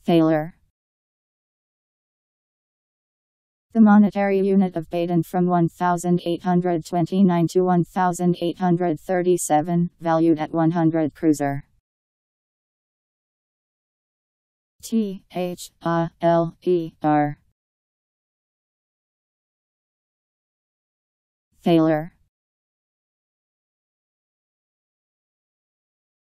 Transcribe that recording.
Thaler. The monetary unit of Baden from 1829 to 1837, valued at 100 cruiser. Thaler. Thaler.